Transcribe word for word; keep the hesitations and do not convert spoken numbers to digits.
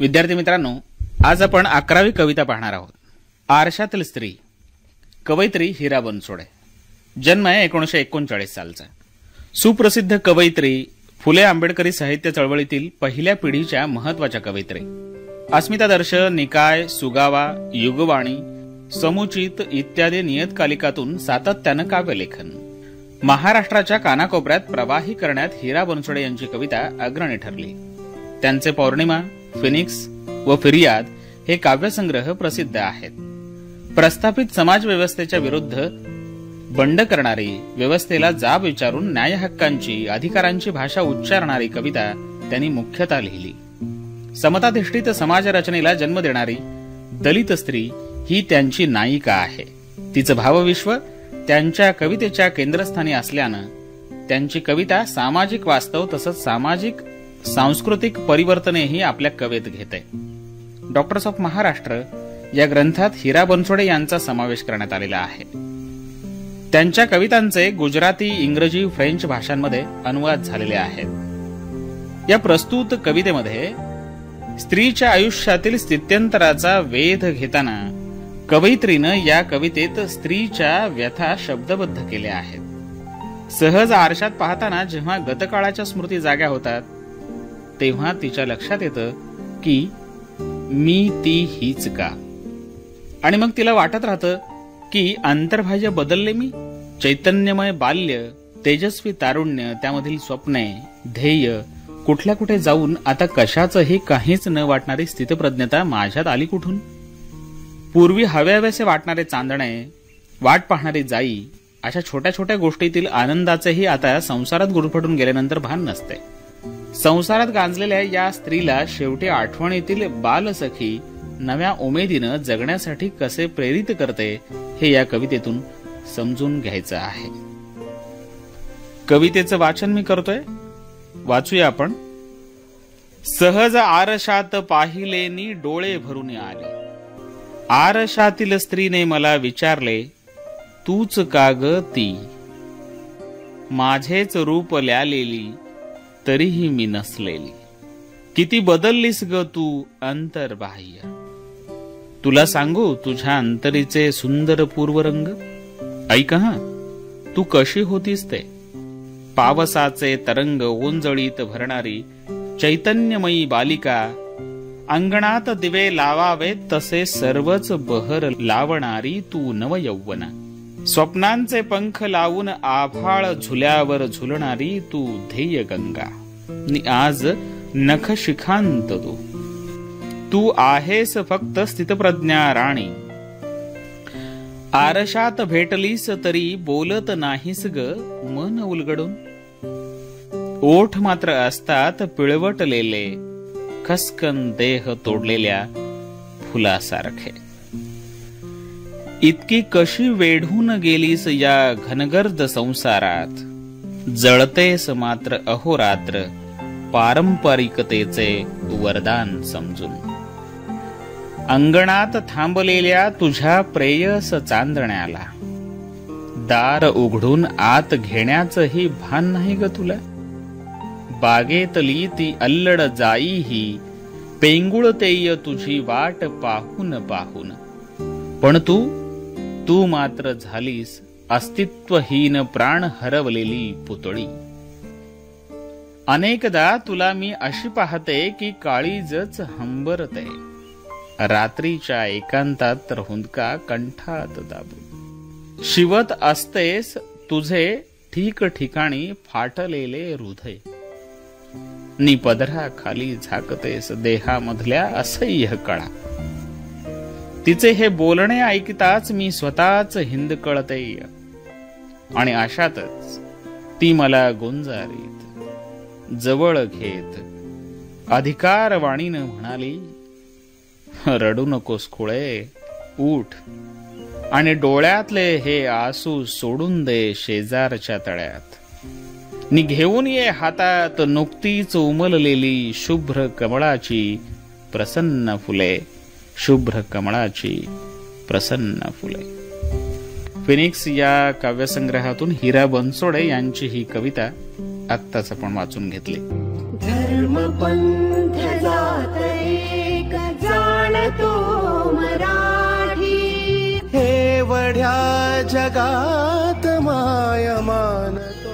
विद्यार्थी मित्रांनो, आज आपण अकरावी कविता पाहणार आहोत. आरशातील स्त्री, कवयित्री हिरा बनसोडे. जन्म आहे एकोणीसशे एकोणचाळीस सालचा. सुप्रसिद्ध कवयित्री, फुले आंबेडकरी साहित्य चळवळीतील पहिल्या पिढीच्या महत्वाच्या कवयित्री. अस्मितादर्श, निकाय, सुगावा, युगवाणी, समुचित इत्यादी नियतकालिकातून सातत्यानं काव्यलेखन. महाराष्ट्राच्या कानाकोपऱ्यात प्रवाही करण्यात हिरा बनसोडे यांची कविता अग्रणी ठरली. त्यांचे पौर्णिमा, फिनिक्स व फिर्याद हे काव्यसंग्रह प्रसिद्ध आहेत. प्रस्थापित समाज व्यवस्थेच्या विरुद्ध बंड करणारी, व्यवस्थेला जाब विचारून न्याय हक्कांची, अधिकारांची भाषा उच्चारणारी कविता त्यांनी मुख्यतः लिहिली. समताधिष्ठित समाज रचनेला जन्म देणारी दलित स्त्री ही त्यांची नायिका आहे. तिचं भावविश्व त्यांच्या कवितेच्या केंद्रस्थानी असल्यानं त्यांची कविता सामाजिक वास्तव तसंच सामाजिक सांस्कृतिक परिवर्तनेही आपल्या कवेत घेते. डॉक्टर्स ऑफ महाराष्ट्र या ग्रंथात हिरा बनसोडे यांचा समावेश करण्यात आलेला आहे. त्यांच्या कवितांचे गुजराती, इंग्रजी, फ्रेंच भाषांमध्ये अनुवाद झालेले आहेत. या प्रस्तुत कवितेमध्ये स्त्रीच्या आयुष्यातील स्थित्यंतराचा वेध घेताना कवयित्रीनं या कवितेत स्त्रीच्या व्यथा शब्दबद्ध केल्या आहेत. सहज आरशात पाहताना जेव्हा गतकाळाच्या स्मृती जाग्या होतात तेव्हा तिच्या लक्षात येतं की मी ती हीच का, आणि मग तिला वाटत राहतं की अंतर्बाह्य बदलले मी. चैतन्यमय बाल्य, तेजस्वी तारुण्य, त्यामधील स्वप्ने, ध्येय, कुठल्या कुठे जाऊन आता कशाचंही काहीच न वाटणारी स्थितप्रज्ञता माझ्यात आली कुठून. पूर्वी हव्यावेसे वाटणारे चांदणे, वाट पाहणारी जाई, अशा छोट्या छोट्या गोष्टीतील आनंदाचेही आता संसारात गुरफटून गेल्यानंतर भान नसते. संसारात गांजलेल्या या स्त्रीला शेवटी आठवणीतील बालसखी नव्या उमेदीनं जगण्यासाठी कसे प्रेरित करते हे या कवितेतून समजून घ्यायचं आहे. कवितेचं वाचन मी करतोय, वाचूया आपण. सहज आरशात पाहिलेनी डोळे भरून आले. आरशातील स्त्रीने मला विचारले, तूच का ग ती. माझेच रूप ल्यालेली तरीही मी नसलेली. किती बदललीस ग तू अंतर्बाह्य. तुला सांगू तुझ्या अंतरीचे सुंदर पूर्वरंग. ऐक हा, तू कशी होतीस ते. पावसाचे तरंग ओंजळीत भरणारी चैतन्यमयी बालिका. अंगणात दिवे लावावे तसे सर्वच बहर लावणारी तू नवयौवना. स्वप्नांचे पंख लावून आभाळ झुल्यावर झुलणारी तू ध्येय गंगा. नि आज नख शिखांत तू. तू आहेस फक्त स्थितप्रज्ञा राणी. आरशात भेटलीस तरी बोलत नाहीस ग मन उलगडून. ओठ मात्र असतात पिळवटलेले, खसकन देह तोडलेल्या फुलासारखे. इतकी कशी वेढून गेलीस या घनगर्द संसारात. जळतेस मात्र अहोरात्र पारंपरिकतेचे वरदान समजून. अंगणात थांबलेल्या तुझ्या प्रेयस चांदण्याला दार उघडून आत घेण्याचंही भान नाही ग तुला. बागेतली ती अल्लड जाई ही पेंगुळतेय तुझी वाट पाहून पाहून. पण तू तू मात्र झालीस अस्तित्वहीन प्राण हरवलेली पुतळी. अनेकदा तुला मी अशी पाहते की काळीजच हंबरते. रात्रीच्या एकांतात हुंदका कंठात दाबून. शिवत असतेस तुझे ठिकठिकाणी फाटलेले हृदय. निपदरा खाली झाकतेस देहामधल्या असह्य कळा. तिचे हे बोलणे ऐकताच मी स्वतःच हिंदकळते. आणि अशातच ती मला गुंजारीत जवळ घेत अधिकारवाणीनं म्हणाली, रडू नकोस खुळे, उठ आणि डोळ्यातले हे आसू सोडून दे शेजारच्या तळ्यात. नि घेऊन ये हातात नुकतीच उमललेली शुभ्र कमळाची प्रसन्न फुले. शुभ्र कमळाची प्रसन्न फुले. फिनिक्स या काव्यसंग्रहातून हिरा बनसोडे यांची ही कविता आत्ताच आपण वाचून घेतली. धर्म पंथ जात एक जाणतो मराठी. हे वढ्या जगात माय मानतो.